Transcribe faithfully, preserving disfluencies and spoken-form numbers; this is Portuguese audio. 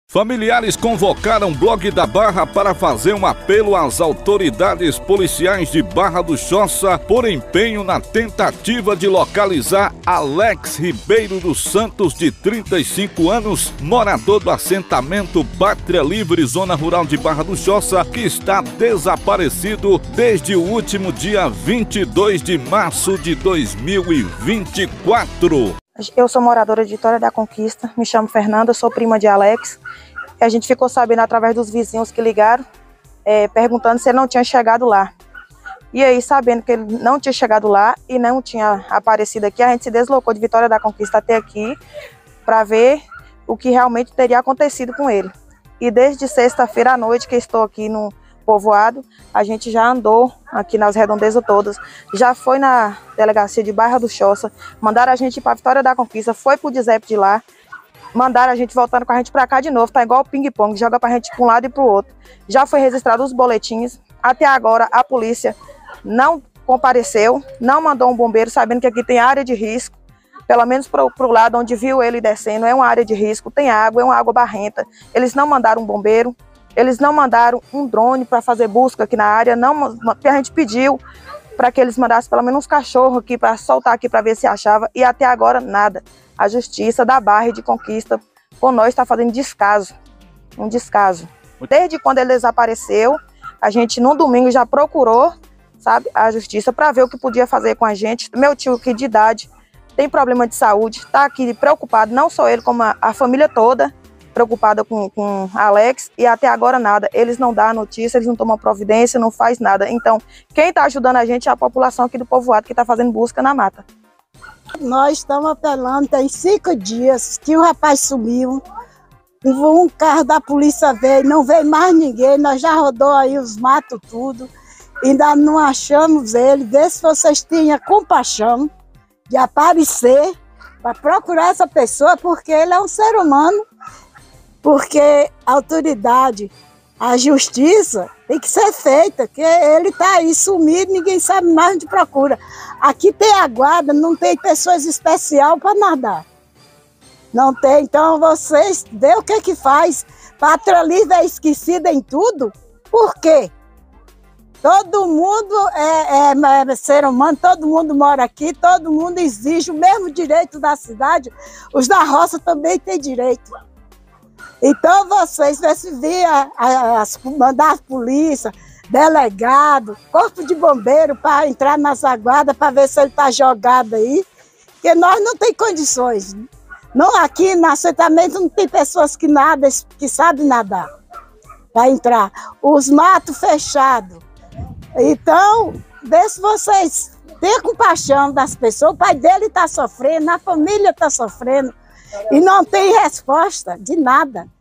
Familiares convocaram Blog da Barra para fazer um apelo às autoridades policiais de Barra do Choça por empenho na tentativa de localizar Alex Ribeiro dos Santos, de trinta e cinco anos, morador do assentamento Pátria Livre, zona rural de Barra do Choça, que está desaparecido desde o último dia vinte e dois de março de dois mil e vinte e quatro. Eu sou moradora de Vitória da Conquista, me chamo Fernanda, sou prima de Alex. A gente ficou sabendo através dos vizinhos que ligaram, é, perguntando se ele não tinha chegado lá. E aí, sabendo que ele não tinha chegado lá e não tinha aparecido aqui, a gente se deslocou de Vitória da Conquista até aqui para ver o que realmente teria acontecido com ele. E desde sexta-feira à noite que estou aqui no povoado, a gente já andou aqui nas redondezas todas, já foi na delegacia de Barra do Choça, mandaram a gente ir para Vitória da Conquista, foi pro D I S E P de lá, mandaram a gente voltando com a gente para cá de novo, tá igual o ping-pong, joga pra gente para um lado e para o outro. Já foi registrado os boletins, até agora a polícia não compareceu, não mandou um bombeiro, sabendo que aqui tem área de risco, pelo menos para o lado onde viu ele descendo, é uma área de risco, tem água, é uma água barrenta. Eles não mandaram um bombeiro, eles não mandaram um drone para fazer busca aqui na área, não, porque a gente pediu para que eles mandassem pelo menos uns cachorros aqui para soltar aqui para ver se achava, e até agora nada. A Justiça da Barra e de Conquista com nós está fazendo descaso, um descaso. Desde quando ele desapareceu, a gente no domingo já procurou, sabe, a Justiça para ver o que podia fazer com a gente. Meu tio, que de idade, tem problema de saúde, está aqui preocupado, não só ele, como a, a família toda, preocupada com, com Alex, e até agora nada. Eles não dão notícia, eles não tomam providência, não faz nada. Então, quem está ajudando a gente é a população aqui do povoado, que está fazendo busca na mata. Nós estamos apelando, tem cinco dias que o rapaz sumiu, um carro da polícia veio, não veio mais ninguém, nós já rodou aí os matos tudo, ainda não achamos ele. Vê se vocês tenham compaixão de aparecer para procurar essa pessoa, porque ele é um ser humano, porque a autoridade, a justiça tem que ser feita, que ele está aí sumido, ninguém sabe mais onde procura. Aqui tem a guarda, não tem pessoas especiais para nadar. Não tem, então vocês vê o que que faz. Pátria Livre é esquecida em tudo, por quê? Todo mundo é, é, é ser humano, todo mundo mora aqui, todo mundo exige o mesmo direito da cidade, os da roça também têm direito. Então vocês, se vir a, a, a, mandar a polícia, delegado, corpo de bombeiro para entrar nas aguadas para ver se ele está jogado aí, porque nós não temos condições. Não, aqui no assentamento não tem pessoas que nadam, que sabem nadar para entrar. Os matos fechados. Então, vê se vocês têm compaixão das pessoas. O pai dele está sofrendo, a família está sofrendo. E não tem resposta de nada.